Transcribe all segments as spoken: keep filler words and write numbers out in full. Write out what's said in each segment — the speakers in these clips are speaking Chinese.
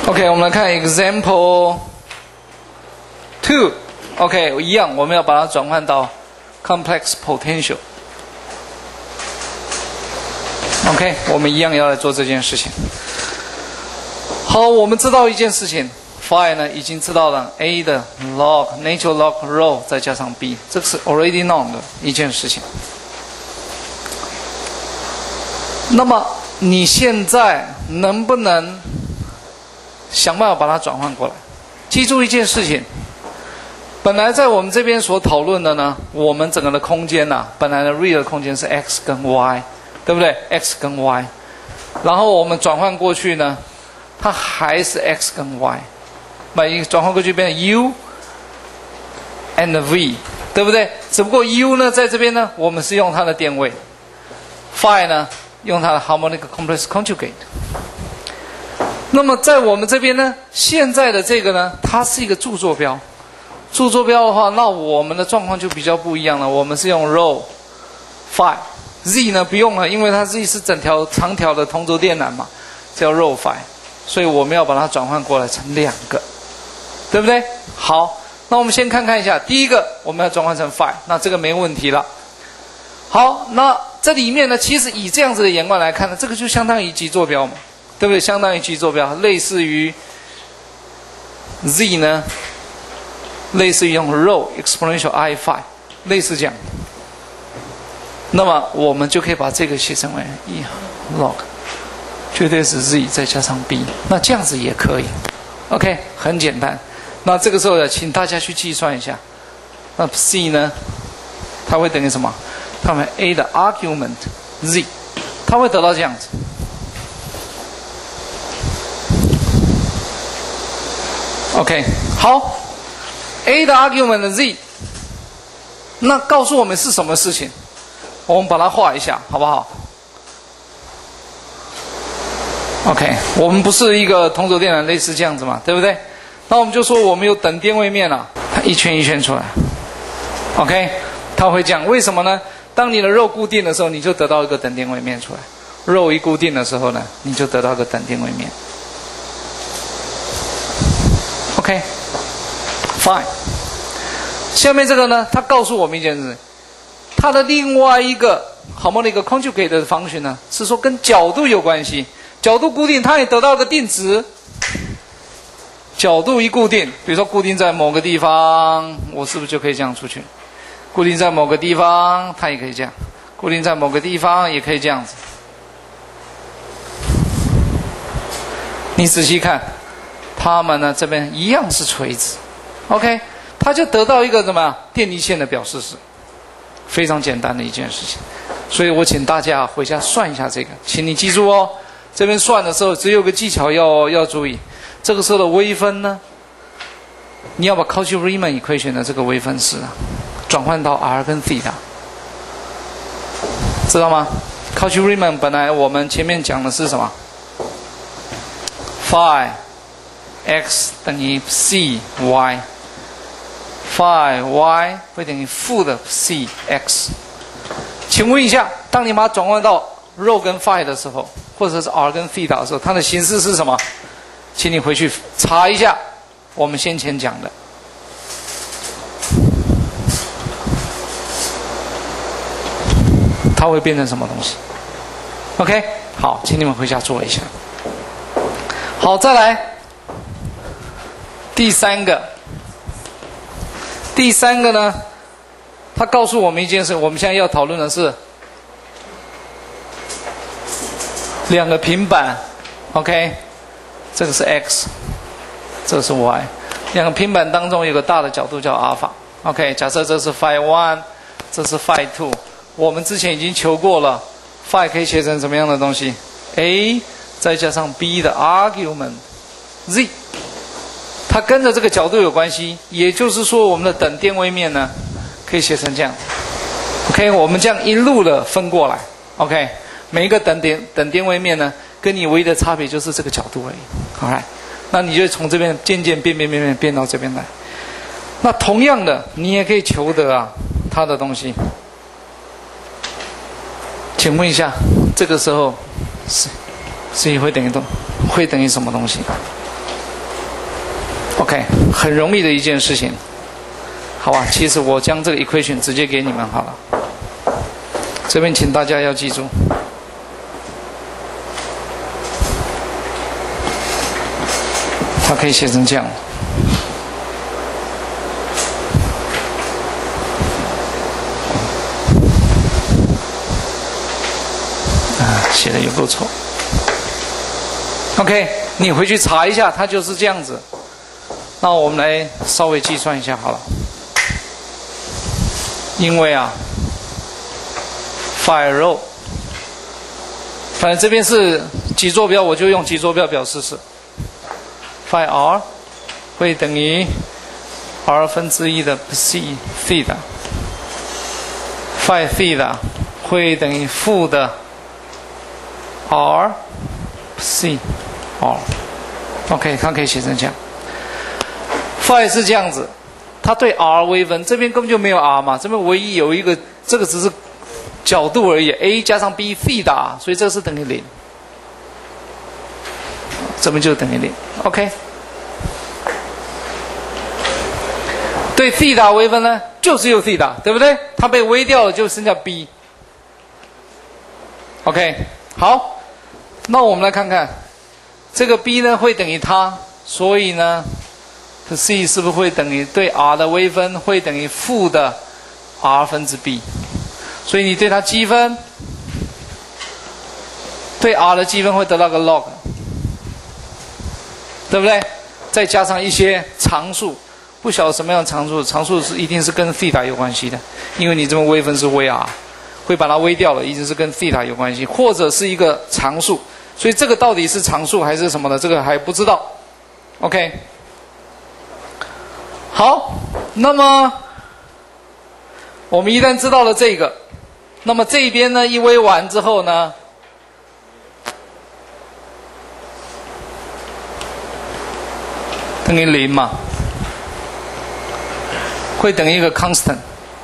OK， 我们来看 example two。OK， 一样，我们要把它转换到 complex potential。OK， 我们一样要来做这件事情。好，我们知道一件事情 ，phi 呢已经知道了 a 的 log natural log rho 再加上 b， 这个是 already known 的一件事情。那么你现在能不能想办法把它转换过来？记住一件事情，本来在我们这边所讨论的呢，我们整个的空间呐、啊，本来的 real 的空间是 x 跟 y， 对不对 ？x 跟 y， 然后我们转换过去呢，它还是 x 跟 y， 把一转换过去变成 u and v， 对不对？只不过 u 呢，在这边呢，我们是用它的电位 ，phi 呢，用它的 harmonic complex conjugate。那么在我们这边呢，现在的这个呢，它是一个驻坐标。驻坐标的话，那我们的状况就比较不一样了。我们是用 rho phi z 呢不用了，因为它 z 是整条长条的同轴电缆嘛，叫 rho phi， 所以我们要把它转换过来成两个，对不对？好，那我们先看看一下，第一个我们要转换成 phi， 那这个没问题了。好，那这里面呢，其实以这样子的眼光来看呢，这个就相当于极坐标嘛。对不对？相当于极坐标，类似于 z 呢，类似于用 rho exponential I phi， 类似这样。那么我们就可以把这个写成为一 log， 绝对是 z 再加上 b， 那这样子也可以。OK， 很简单。那这个时候呢，请大家去计算一下，那 c 呢，它会等于什么？它会 a 的 argument z， 它会得到这样子。OK， 好 ，a 的 argument 的 z， 那告诉我们是什么事情？我们把它画一下，好不好 ？OK， 我们不是一个同轴电缆类似这样子嘛，对不对？那我们就说我们有等电位面啊，它一圈一圈出来。OK， 它会这样，为什么呢？当你的肉固定的时候，你就得到一个等电位面出来；肉一固定的时候呢，你就得到一个等电位面。OK， fine。下面这个呢，它告诉我们一件事，它的另外一个 harmonic conjugate 的方式呢，是说跟角度有关系。角度固定，它也得到个定值。角度一固定，比如说固定在某个地方，我是不是就可以这样出去？固定在某个地方，它也可以这样；固定在某个地方，也可以这样子。你仔细看。它们呢这边一样是垂直 ，OK， 它就得到一个什么电离线的表示式，非常简单的一件事情。所以我请大家回家算一下这个，请你记住哦。这边算的时候只有个技巧要要注意，这个时候的微分呢，你要把 Cauchy-Riemann equation 的这个微分式啊，转换到 r 跟 theta， 知道吗 ？Cauchy-Riemann 本来我们前面讲的是什么 ？phi x 等于 c y， phi y 会等于负的 c x。请问一下，当你把它转换到 rho 跟 phi 的时候，或者是 r 跟 theta 的时候，它的形式是什么？请你回去查一下我们先前讲的。它会变成什么东西 ？OK， 好，请你们回家做一下。好，再来。第三个，第三个呢，它告诉我们一件事，我们现在要讨论的是两个平板 ，OK， 这个是 x， 这个是 y， 两个平板当中有个大的角度叫阿尔法 ，OK， 假设这是 phi one， 这是 phi two， 我们之前已经求过了 ，phi 可以写成什么样的东西 ？a 再加上 b 的 argument z。它跟着这个角度有关系，也就是说，我们的等电位面呢，可以写成这样。OK， 我们这样一路的分过来。OK， 每一个等点等电位面呢，跟你唯一的差别就是这个角度而已。好来，那你就从这边渐渐变变变变变到这边来。那同样的，你也可以求得啊，它的东西。请问一下，这个时候是 c 会等于多会等于什么东西？ OK， 很容易的一件事情，好吧？其实我将这个 equation 直接给你们好了。这边请大家要记住，它可以写成这样。啊，写的有够丑。OK， 你回去查一下，它就是这样子。那我们来稍微计算一下好了，因为啊 ，phi rho， 反正这边是几坐标，我就用几坐标表示是 phi r 会等于 r 分之一的 psi theta， phi theta 会等于负的 r psi r，OK， 它可以写成这样。phi 是这样子，它对 r 微分，这边根本就没有 r 嘛，这边唯一有一个，这个只是角度而已 ，a 加上 b theta， 所以这个是等于零，这边就等于零 ，OK。对 theta 微分呢，就只有 theta， 对不对？它被微掉了，就剩下 b。OK， 好，那我们来看看，这个 b 呢会等于它，所以呢。C 是不是会等于对 r 的微分会等于负的 r 分之 b， 所以你对它积分，对 r 的积分会得到个 log， 对不对？再加上一些常数，不晓得什么样的常数，常数是一定是跟 theta 有关系的，因为你这么微分是微 r， 会把它微掉了，一定是跟 theta 有关系，或者是一个常数，所以这个到底是常数还是什么的，这个还不知道。OK。好，那么我们一旦知道了这个，那么这边呢一微完之后呢，等于零嘛，会等于一个 constant，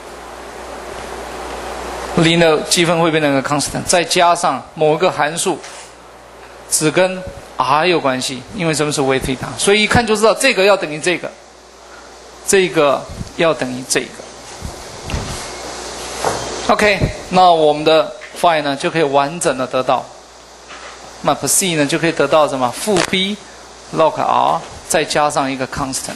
零的积分会变成一个 constant， 再加上某一个函数，只跟 r 有关系，因为什么是微 theta， 所以一看就知道这个要等于这个。这个要等于这个 ，OK， 那我们的 phi 呢就可以完整的得到，那 psi 呢就可以得到什么？负 b log r 再加上一个 constant。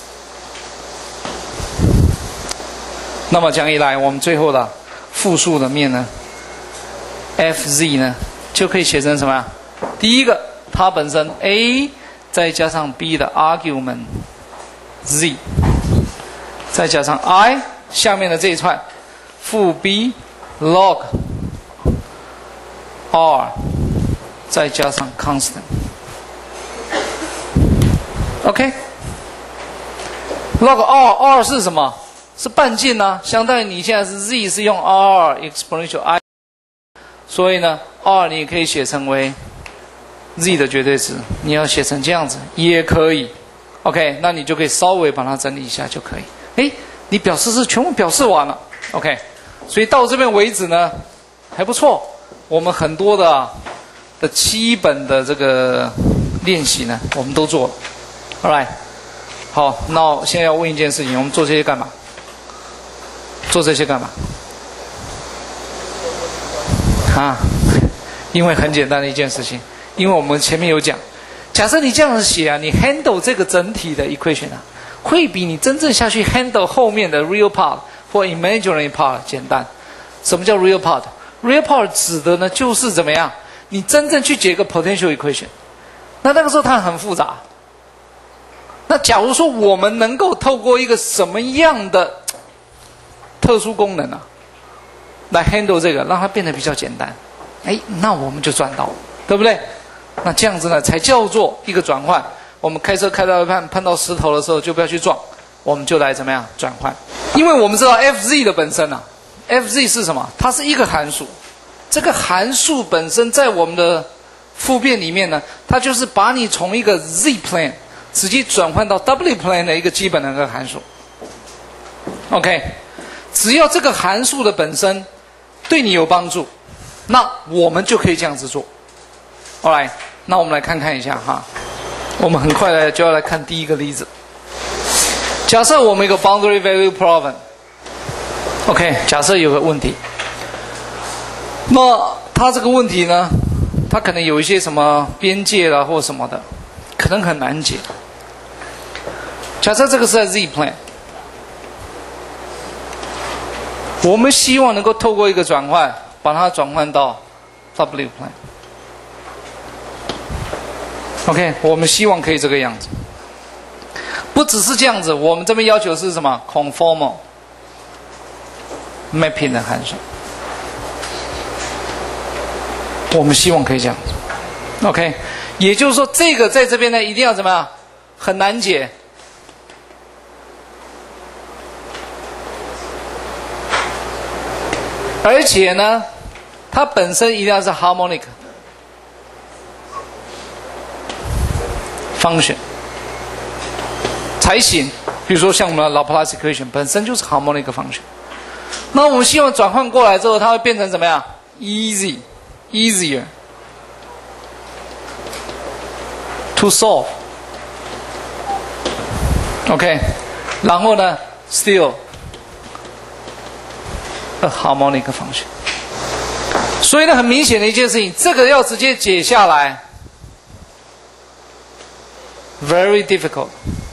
那么这样一来，我们最后的复数的面呢 ，fz 呢就可以写成什么呀？第一个，它本身 a 再加上 b 的 argument z。再加上 i 下面的这一串，负 b log r 再加上 constant。OK， log r r 是什么？是半径呢、啊，相当于你现在是 z 是用 r exponential i， 所以呢 r 你可以写成为 z 的绝对值，你要写成这样子也可以。OK， 那你就可以稍微把它整理一下就可以。哎，你表示是全部表示完了 ，OK， 所以到这边为止呢，还不错。我们很多的、啊、的基本的这个练习呢，我们都做了。All right， 好，那我现在要问一件事情，我们做这些干嘛？做这些干嘛？啊，因为很简单的一件事情，因为我们前面有讲，假设你这样子写啊，你 handle 这个整体的 equation 啊。会比你真正下去 handle 后面的 real part 或 imaginary part 简单。什么叫 real part？ real part 指的呢就是怎么样？你真正去解个 potential equation， 那那个时候它很复杂。那假如说我们能够透过一个什么样的特殊功能啊，来 handle 这个，让它变得比较简单，哎，那我们就赚到了，对不对？那这样子呢，才叫做一个转换。我们开车开到一半，碰到石头的时候就不要去撞，我们就来怎么样转换？因为我们知道 fz 的本身啊 ，fz 是什么？它是一个函数。这个函数本身在我们的复变里面呢，它就是把你从一个 z plane 直接转换到 w plane 的一个基本的一个函数。OK， 只要这个函数的本身对你有帮助，那我们就可以这样子做。Alright， 那我们来看看一下哈。我们很快来就要来看第一个例子。 假设我们一个 boundary value problem，OK， 假设有个问题，那它这个问题呢，它可能有一些什么边界啦或什么的，可能很难解。假设这个是在 Z plane， 我们希望能够透过一个转换，把它转换到 W plane。OK， 我们希望可以这个样子。不只是这样子，我们这边要求是什么 ？conformal mapping 的函数。我们希望可以这样子。OK， 也就是说，这个在这边呢，一定要怎么样？很难解。而且呢，它本身一定要是 harmonic function 才行。比如说像我们的 Laplace equation 本身就是 harmonic function。那我们希望转换过来之后，它会变成怎么样 ？easy, easier to solve。OK， 然后呢 ，still a harmonic function。所以呢，很明显的一件事情，这个要直接解下来 ，very difficult。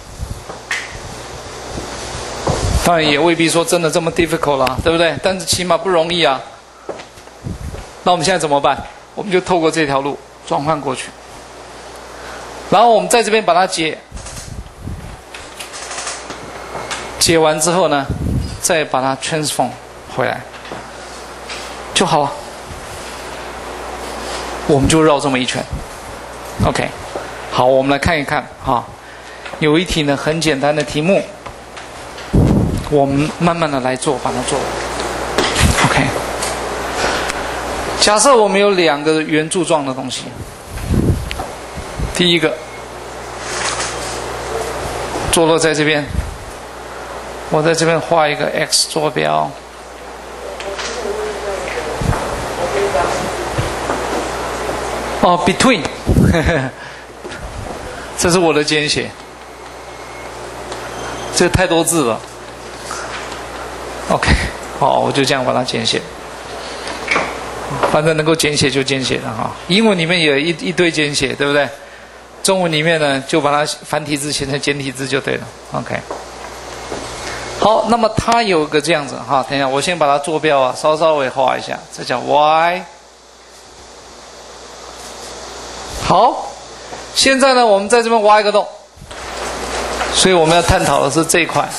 当然也未必说真的这么 difficult 啦，对不对？但是起码不容易啊。那我们现在怎么办？我们就透过这条路转换过去，然后我们在这边把它解，解完之后呢，再把它 transform 回来就好了。我们就绕这么一圈 ，OK。好，我们来看一看哈，有一题呢很简单的题目。我们慢慢的来做，把它做。OK。假设我们有两个圆柱状的东西，第一个坐落在这边，我在这边画一个 X 坐标。哦 ，between， 这是我的简写，这太多字了。OK， 好，我就这样把它简写。反正能够简写就简写了哈。英文里面有一一堆简写，对不对？中文里面呢，就把它繁体字写成简体字就对了。OK。好，那么它有个这样子哈，等一下，我先把它坐标啊稍稍微画一下，这叫 Y。好，现在呢，我们在这边挖一个洞，所以我们要探讨的是这一块。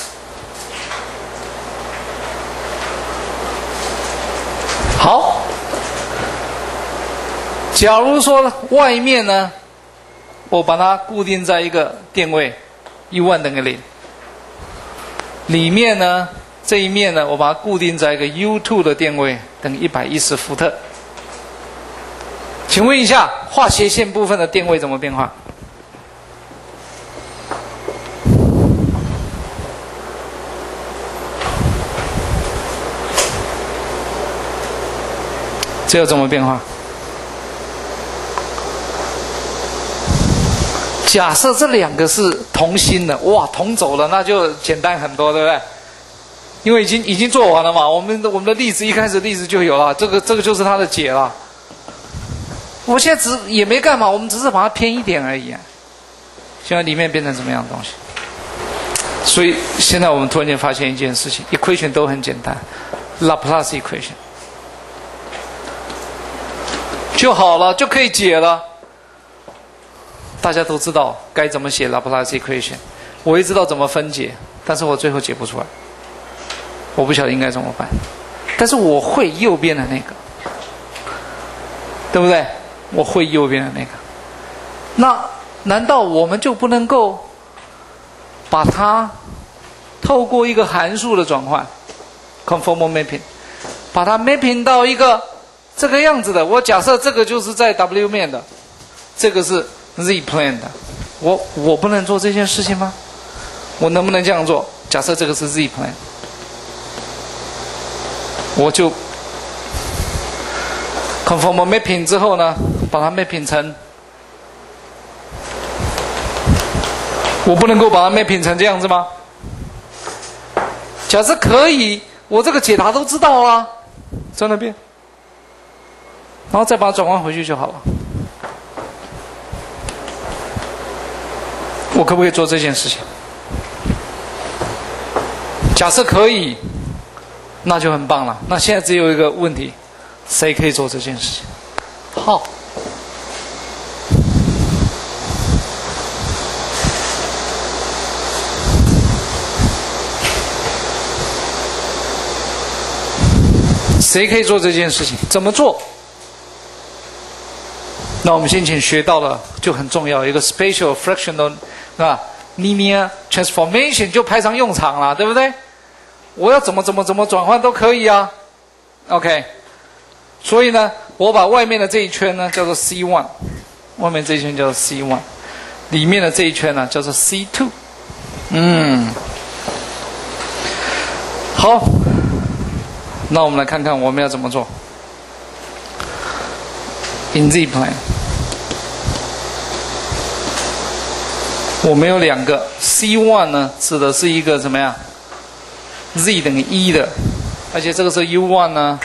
好，假如说外面呢，我把它固定在一个电位 U 一 等于零，里面呢这一面呢，我把它固定在一个 U 二 的电位等于一百一十伏特。请问一下，画斜线部分的电位怎么变化？这要怎么变化？假设这两个是同心的，哇，同走了，那就简单很多，对不对？因为已经已经做完了嘛，我们的我们的例子一开始例子就有了，这个这个就是它的解了。我现在只也没干嘛，我们只是把它偏一点而已啊。现在里面变成什么样的东西？所以现在我们突然间发现一件事情 ，equation 都很简单 ，Laplace equation 就好了，就可以解了。大家都知道该怎么写 Laplace equation， 我也知道怎么分解，但是我最后解不出来，我不晓得应该怎么办。但是我会右边的那个，对不对？我会右边的那个，那难道我们就不能够把它透过一个函数的转换 conformal mapping， 把它 mapping 到一个这个样子的？我假设这个就是在 W 面的，这个是 Z plane 的，我我不能做这件事情吗？我能不能这样做？假设这个是 Z plane， 我就 conformal mapping 之后呢，把它 mapping 成，我不能够把它 mapping 成这样子吗？ 假设可以，我这个解答都知道啊，在那边，然后再把它转换回去就好了。我可不可以做这件事情？假设可以，那就很棒了。那现在只有一个问题，谁可以做这件事情？好。谁可以做这件事情？怎么做？那我们先前学到了，就很重要，一个 spatial fractional 是吧 linear transformation 就派上用场了，对不对？我要怎么怎么怎么转换都可以啊。OK， 所以呢，我把外面的这一圈呢叫做 C 一， 外面这一圈叫做 C 一， 里面的这一圈呢叫做 C 二。嗯，好。那我们来看看我们要怎么做。In Z plane， 我们有两个 C 一 呢，指的是一个怎么样 ？Z 等于一的，而且这个是 U 一 呢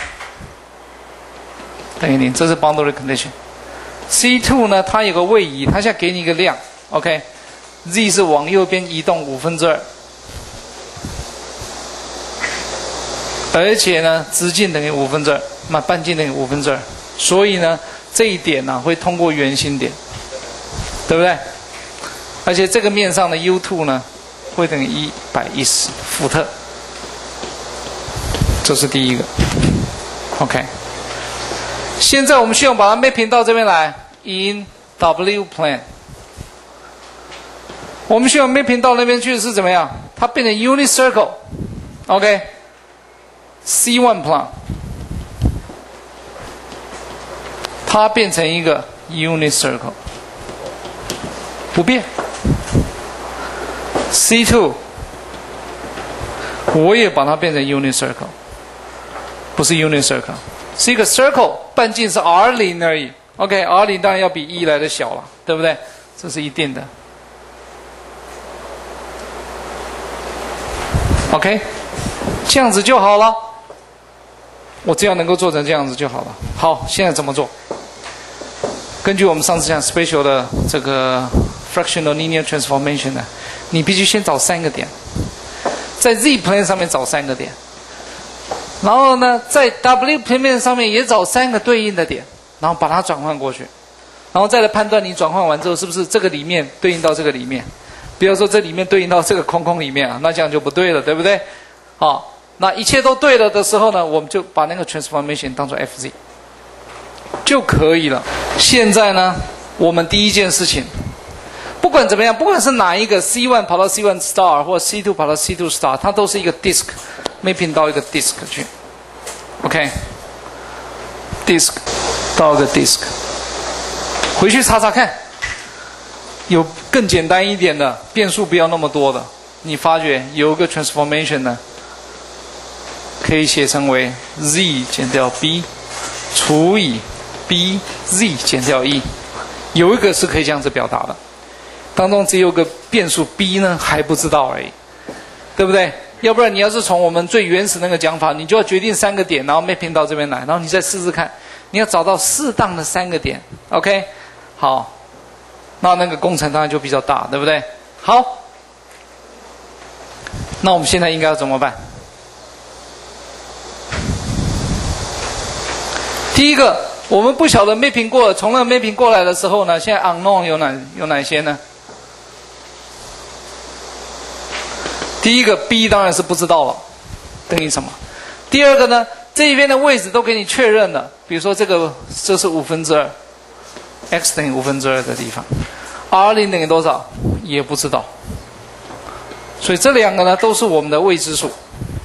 等于零，这是 boundary condition。C 二 呢，它有个位移，它现在给你一个量 ，OK，Z 是往右边移动五分之二。而且呢，直径等于五分之二，那半径等于五分之二，所以呢，这一点呢、啊、会通过圆心点，对不对？而且这个面上的 U 二 呢，会等于一百一十伏特，这是第一个。OK， 现在我们需要把它 mapping 到这边来 ，in W plane， 我们需要 mapping 到那边去是怎么样？它变成 unit circle，OK。C 一 plane， 它变成一个 unit circle， 不变。C 二， 我也把它变成 unit circle， 不是 unit circle， 是一个 circle， 半径是 R 零 而已。OK，R 零 当然要比一来的小了，对不对？这是一定的。OK， 这样子就好了。我只要能够做成这样子就好了。好，现在怎么做？根据我们上次讲 spatial 的这个 fractional linear transformation 呢，你必须先找三个点，在 Z plane 上面找三个点，然后呢，在 W plane 上面也找三个对应的点，然后把它转换过去，然后再来判断你转换完之后是不是这个里面对应到这个里面。不要说这里面对应到这个空空里面啊，那这样就不对了，对不对？好。那一切都对了的时候呢，我们就把那个 transformation 当作 F Z 就可以了。现在呢，我们第一件事情，不管怎么样，不管是哪一个 C 一 跑到 C 一 star 或 C 二 跑到 C 二 star， 它都是一个 disk mapping 到一个 disk 去。OK，disk 到一个 disk， 回去查查看，有更简单一点的变数，不要那么多的。你发觉有一个 transformation 呢？可以写成为 z 减掉 b 除以 b z 减掉一，有一个是可以这样子表达的，当中只有个变数 b 呢还不知道而已，对不对？要不然你要是从我们最原始那个讲法，你就要决定三个点，然后 mapping 到这边来，然后你再试试看，你要找到适当的三个点 ，OK？ 好，那那个工程当然就比较大，对不对？好，那我们现在应该要怎么办？第一个，我们不晓得 mapping 过，从那 mapping 过来的时候呢，现在 unknown 有哪有哪些呢？第一个 b 当然是不知道了，等于什么？第二个呢，这一边的位置都给你确认了，比如说这个这是五分之二 ，x 等于五分之二的地方 ，r 零等于多少也不知道，所以这两个呢都是我们的未知数。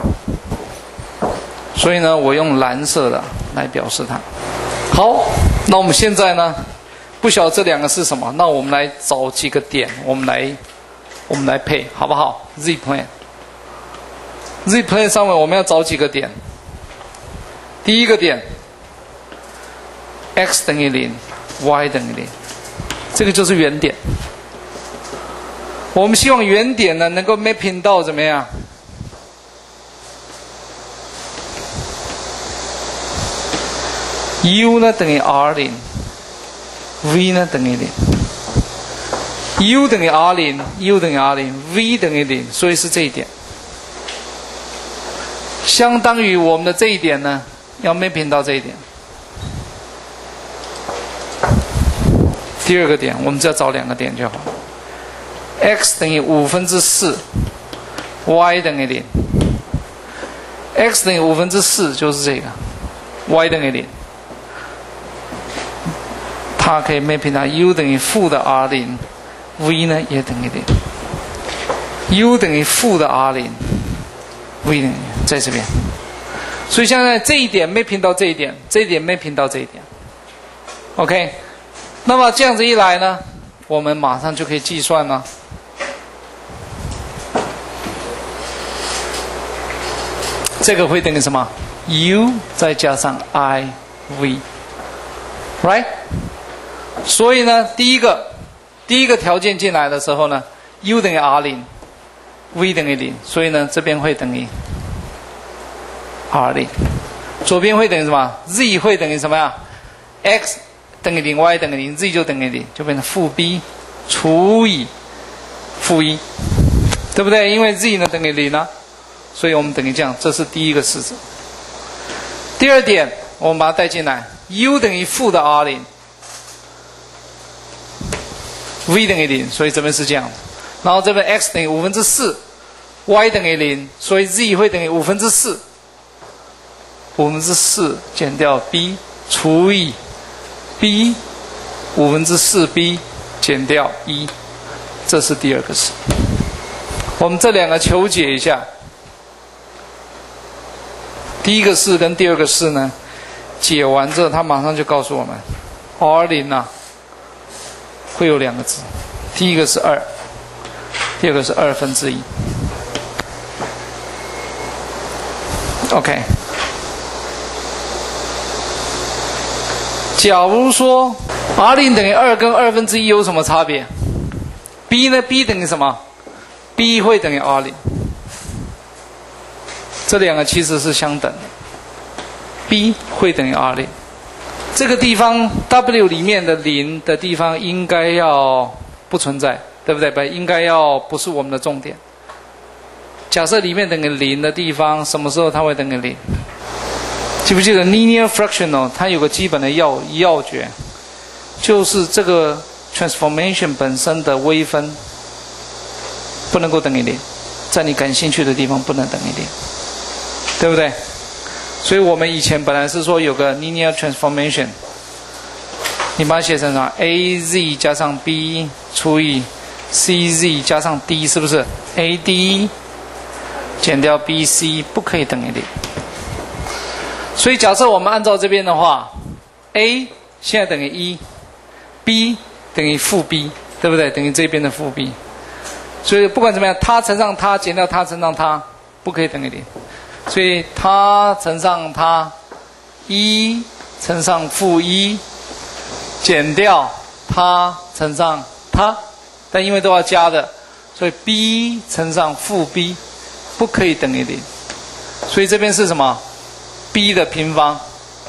所以呢，我用蓝色的来表示它。好，那我们现在呢，不晓得这两个是什么，那我们来找几个点，我们来，我们来配，好不好 ？Z plane，Z plane 上面我们要找几个点。第一个点 ，x 等于零 ，y 等于零，这个就是原点。我们希望原点呢能够 mapping 到怎么样 u 呢等于 r 零 ，v 呢等于零。u 等于 r 零 ，u 等于 r 零 ，v 等于零，所以是这一点。相当于我们的这一点呢，要 mapping 到这一点。第二个点，我们只要找两个点就好。x 等于五分之四 ，y 等于零。x 等于五分之四就是这个 ，y 等于零。它可以 mapping 到 u 等于负的 r 零 ，v 呢也等于零。u 等于负的 r 零 ，v 等于在这边。所以现在这一点 mapping 到这一点，这一点 mapping 到这一点。OK， 那么这样子一来呢，我们马上就可以计算了。这个会等于什么 ？u 再加上 i，v，right？ 所以呢，第一个第一个条件进来的时候呢 ，u 等于 r 零 ，v 等于零，所以呢，这边会等于 r 零，左边会等于什么 ？z 会等于什么呀 ？x 等于零 ，y 等于零 ，z 就等于零，就变成负 b 除以负一，对不对？因为 z 呢等于零啊。所以我们等于这样，这是第一个式子。第二点，我们把它带进来 ，u 等于负的 r 零 ，v 等于零，所以这边是这样。然后这边 x 等于五分之四 ，y 等于零，所以 z 会等于五分之四，五分之四减掉 b 除以 b 五分之四 b 减掉一，这是第二个式。我们这两个求解一下。第一个式跟第二个式呢，解完之后，他马上就告诉我们 ，r 零啊，会有两个值，第一个是二，第二个是二分之一。OK， 假如说 r 零等于二跟二分之一有什么差别 ？b 呢 ？b 等于什么 ？b 会等于 r 零。这两个其实是相等的 ，b 会等于 r 零。这个地方 w 里面的零的地方应该要不存在，对不对？不，应该要不是我们的重点。假设里面等于零的地方，什么时候它会等于零？记不记得 linear fractional 它有个基本的要要诀，就是这个 transformation 本身的微分不能够等于零，在你感兴趣的地方不能等于零。对不对？所以我们以前本来是说有个 linear transformation， 你把它写成什么 ？a z 加上 b 除以 c z 加上 d， 是不是 ？a d 减掉 b c 不可以等于零。所以假设我们按照这边的话 ，a 现在等于一 ，b 等于负 b， 对不对？等于这边的负 b。所以不管怎么样，它乘上它减掉它乘上它，不可以等于零。所以它乘上它，一乘上负一，减掉它乘上它，但因为都要加的，所以 b 乘上负 b 不可以等于零。所以这边是什么 ？b 的平方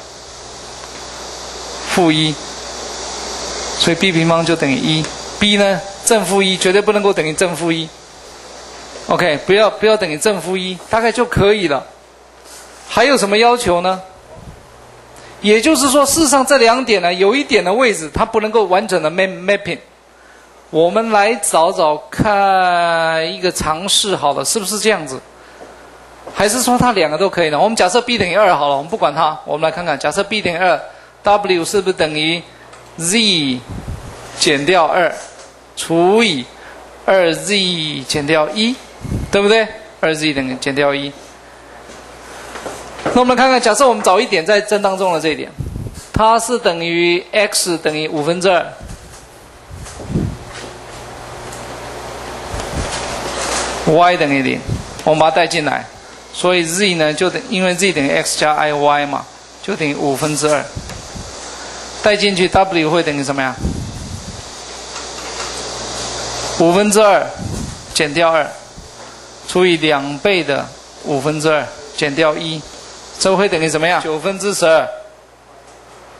负一，所以 b 平方就等于一。b 呢正负一绝对不能够等于正负一。OK， 不要不要等于正负一，大概就可以了。还有什么要求呢？也就是说，事实上这两点呢，有一点的位置它不能够完整的 mapping。我们来找找看一个常识好了，是不是这样子？还是说它两个都可以呢？我们假设 b 等于二好了，我们不管它，我们来看看，假设 b 等于二 ，w 是不是等于 z 减掉二除以二 z 减掉一？对不对？ 二 z 等于减掉一。那我们看看，假设我们找一点在正当中的这一点，它是等于 x 等于五分之二， y 等于零，我们把它带进来，所以 z 呢就等，因为 z 等于 x 加 iy 嘛，就等于五分之二。带进去 w 会等于什么呀？五分之二减掉二，除以两倍的五分之二减掉一，这会等于什么呀？九分之十二。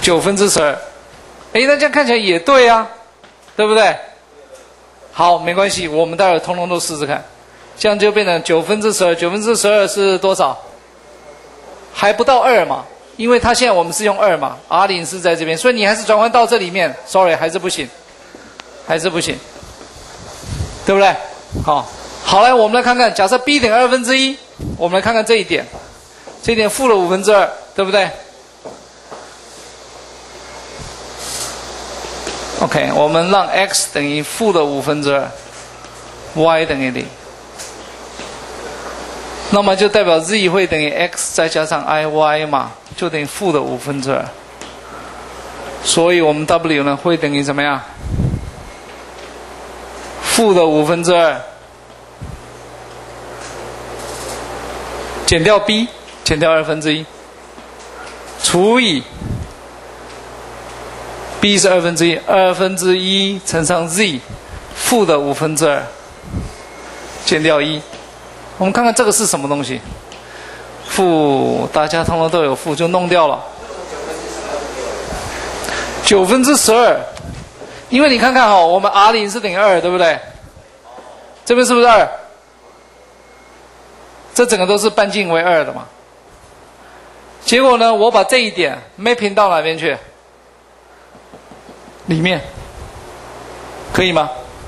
九分之十二。哎，那这样看起来也对啊，对不对？好，没关系，我们待会儿通通都试试看。这样就变成九分之十二，九分之十二是多少？还不到二嘛，因为它现在我们是用二嘛 ，R 零是在这边，所以你还是转换到这里面 ，sorry， 还是不行，还是不行，对不对？好，好来，我们来看看，假设 b 等于二分之一，我们来看看这一点，这一点负了五分之二，对不对 ？OK， 我们让 x 等于负的五分之二 ，y 等于零。那么就代表 z 会等于 x 再加上 iy 嘛，就等于负的五分之二。所以我们 w 呢会等于怎么样？负的五分之二减掉 b， 减掉二分之一，除以 b 是二分之一，二分之一乘上 z， 负的五分之二减掉一。我们看看这个是什么东西？负，大家通通都有负，就弄掉了。九分之十二，因为你看看哦，我们 R 零是等于二，对不对？这边是不是二？这整个都是半径为二的嘛。结果呢，我把这一点 mapping 到哪边去？里面，可以吗？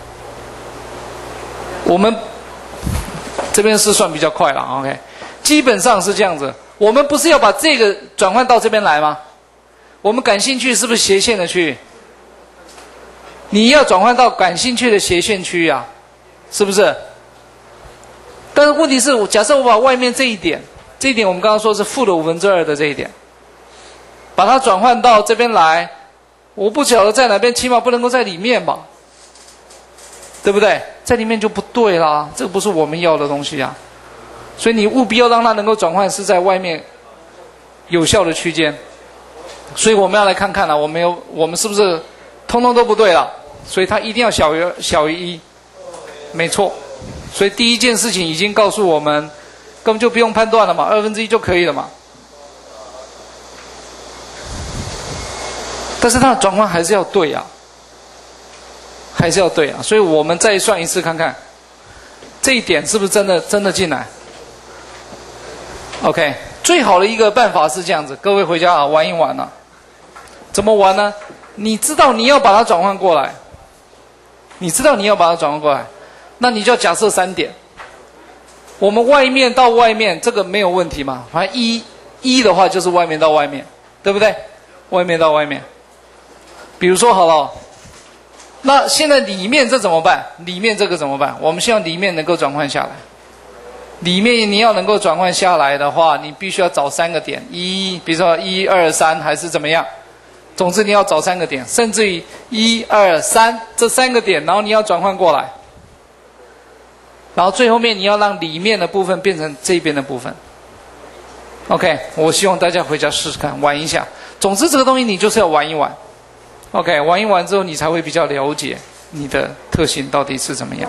我们。这边是算比较快了 ，OK， 基本上是这样子。我们不是要把这个转换到这边来吗？我们感兴趣是不是斜线的区域？你要转换到感兴趣的斜线区域啊，是不是？但是问题是，假设我把外面这一点，这一点我们刚刚说是负的五分之二的这一点，把它转换到这边来，我不晓得在哪边，起码不能够在里面吧？对不对？在里面就不对啦，这个不是我们要的东西啊。所以你务必要让它能够转换是在外面有效的区间。所以我们要来看看了、啊，我们有我们是不是通通都不对了？所以它一定要小于小于一，没错。所以第一件事情已经告诉我们，根本就不用判断了嘛，二分之一就可以了嘛。但是它的转换还是要对啊。还是要对啊，所以我们再算一次看看，这一点是不是真的真的进来 ？OK， 最好的一个办法是这样子，各位回家啊玩一玩啊。怎么玩呢？你知道你要把它转换过来，你知道你要把它转换过来，那你就要假设三点。我们外面到外面这个没有问题嘛，反正一一的话就是外面到外面，对不对？外面到外面，比如说好了。那现在里面这怎么办？里面这个怎么办？我们希望里面能够转换下来。里面你要能够转换下来的话，你必须要找三个点，一，比如说一二三还是怎么样？总之你要找三个点，甚至于一二三这三个点，然后你要转换过来，然后最后面你要让里面的部分变成这边的部分。OK， 我希望大家回家试试看，玩一下。总之这个东西你就是要玩一玩。OK， 玩一玩之后，你才会比较了解你的特性到底是怎么样。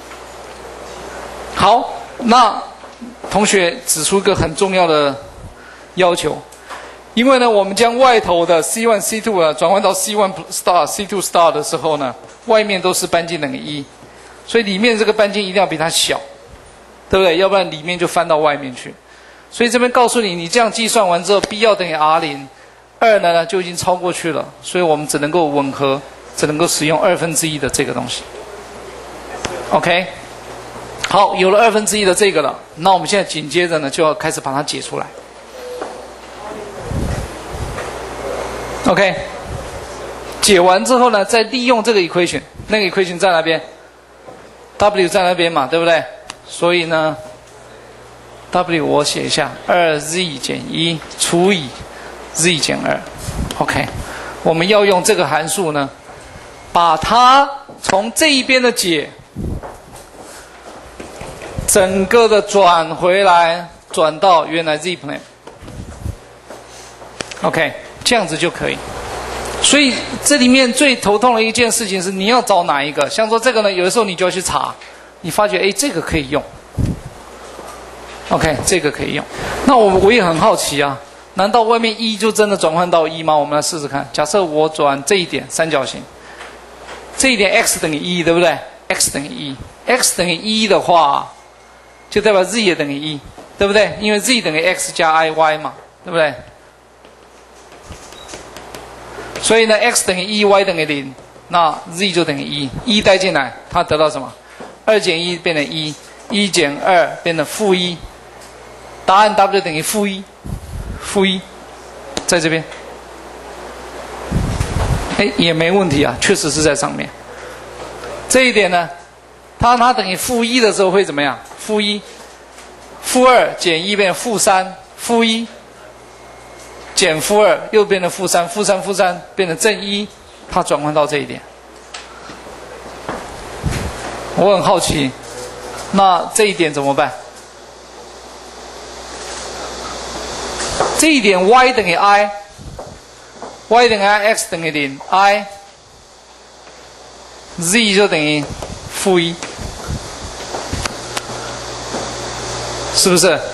好，那同学指出一个很重要的要求，因为呢，我们将外头的 C 一 C 二 啊转换到 C 一 star C 二 star 的时候呢，外面都是半径等于一，所以里面这个半径一定要比它小，对不对？要不然里面就翻到外面去。所以这边告诉你，你这样计算完之后 ，B 要等于 R 零。二呢呢就已经超过去了，所以我们只能够吻合，只能够使用二分之一的这个东西。OK， 好，有了二分之一的这个了，那我们现在紧接着呢就要开始把它解出来。OK， 解完之后呢，再利用这个 equation， 那个 equation 在哪边 ？W 在那边嘛，对不对？所以呢 ，W 我写一下，二 z 减一除以。z 减二 ，OK， 我们要用这个函数呢，把它从这一边的解，整个的转回来，转到原来 z plane，OK， 这样子就可以。所以这里面最头痛的一件事情是你要找哪一个，像说这个呢，有的时候你就要去查，你发觉哎这个可以用 ，OK， 这个可以用。那我我也很好奇啊。 难道外面一就真的转换到一吗？我们来试试看。假设我转这一点三角形，这一点 x 等于一，对不对 ？x 等于一 ，x 等于一的话，就代表 z 也等于一，对不对？因为 z 等于 x 加 iy 嘛，对不对？所以呢 ，x 等于一 ，y 等于零，那 z 就等于一，一带进来，它得到什么？二减一变成一，一减二变成负一，答案 w 等于负一。负一，在这边，哎，也没问题啊，确实是在上面。这一点呢，它它等于负一的时候会怎么样？负一，负二减一变成负三，负一减负二又变成负三，负三负三变成正一，它转换到这一点。我很好奇，那这一点怎么办？这一点 y 等于 i，y 等于 i，x 等于零 ，i，z 就等于负一，是不是？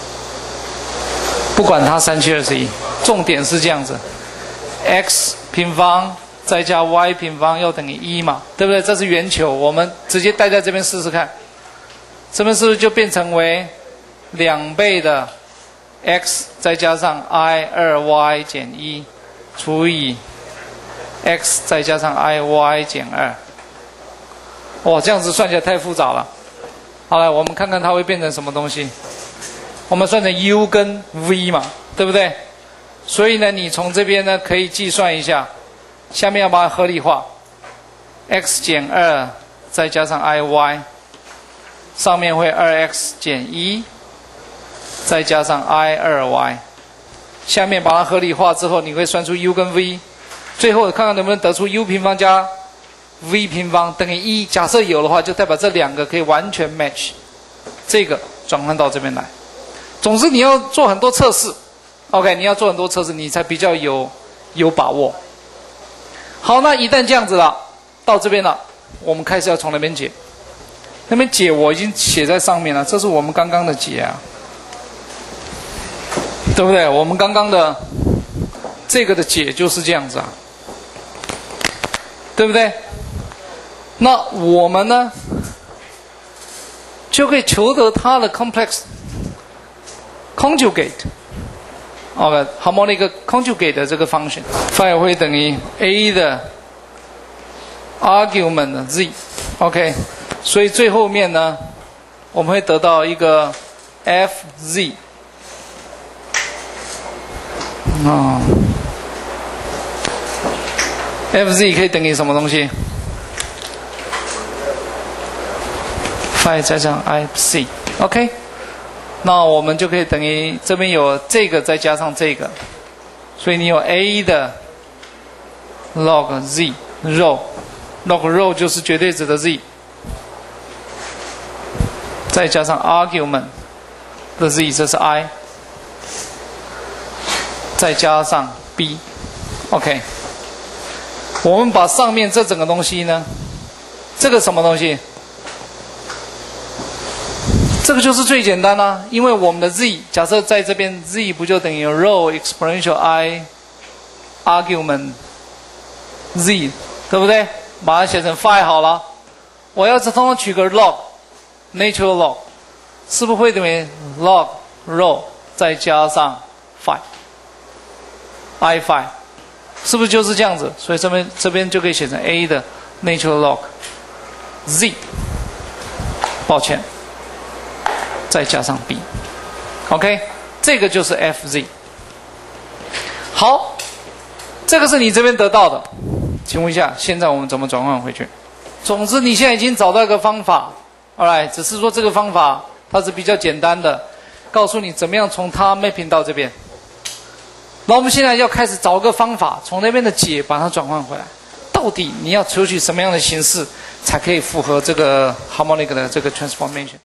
不管它三七二十一，重点是这样子 ，x 平方再加 y 平方要等于一嘛，对不对？这是圆球，我们直接带在这边试试看，这边是不是就变成为两倍的？ x 再加上 i 二 y 减一除以 x 再加上 i y 减二，哇，这样子算起来太复杂了。好了，我们看看它会变成什么东西。我们算成 u 跟 v 嘛，对不对？所以呢，你从这边呢可以计算一下，下面要把它合理化 ，x 减二再加上 i y， 上面会 二 x 减一。 再加上 i 二 y， 下面把它合理化之后，你会算出 u 跟 v， 最后看看能不能得出 u 平方加 v 平方等于一。假设有的话，就代表这两个可以完全 match， 这个转换到这边来。总之你要做很多测试 ，OK， 你要做很多测试，你才比较有有把握。好，那一旦这样子了，到这边了，我们开始要从那边解。那边解我已经写在上面了，这是我们刚刚的解啊。 对不对？我们刚刚的这个的解就是这样子啊，对不对？那我们呢，就可以求得它的 complex conjugate， OK， harmonic conjugate 的这个 function，phi 会等于 a 的 argument z，OK， 所以最后面呢，我们会得到一个 fz。 啊、哦、，fz 可以等于什么东西 ？phi 加上 ifc，OK， 那我们就可以等于这边有这个再加上这个，所以你有 a 的 log z rho log rho 就是绝对值的 z， 再加上 argument 的 z， 这是 i。 再加上 b，OK， 我们把上面这整个东西呢，这个什么东西？这个就是最简单啦、啊，因为我们的 z， 假设在这边 z 不就等于 rho exponential i argument z， 对不对？把它写成 phi 好了。我要是通通取个 log natural log， 是不是会等于 log rho 再加上 phi？ i phi 是不是就是这样子？所以这边这边就可以写成 a 的 natural log z， 抱歉，再加上 b，OK， 这个就是 fz。好，这个是你这边得到的，请问一下，现在我们怎么转换回去？总之，你现在已经找到一个方法 ，alright， 只是说这个方法它是比较简单的，告诉你怎么样从它 mapping 到这边。 那我们现在要开始找个方法，从那边的解把它转换回来。到底你要求取什么样的形式，才可以符合这个 harmonic 的这个 transformation？